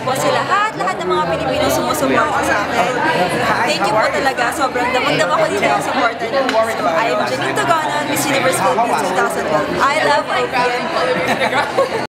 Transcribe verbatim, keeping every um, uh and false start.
po sa lahat-lahat ng mga Pilipinong sumusuporta sa akin. Thank you po talaga. Sobrang damang-dama ko din yung supporter niyo. So, I'm Janine Togonon, Miss Universe Philippines twenty twelve. I love I P M.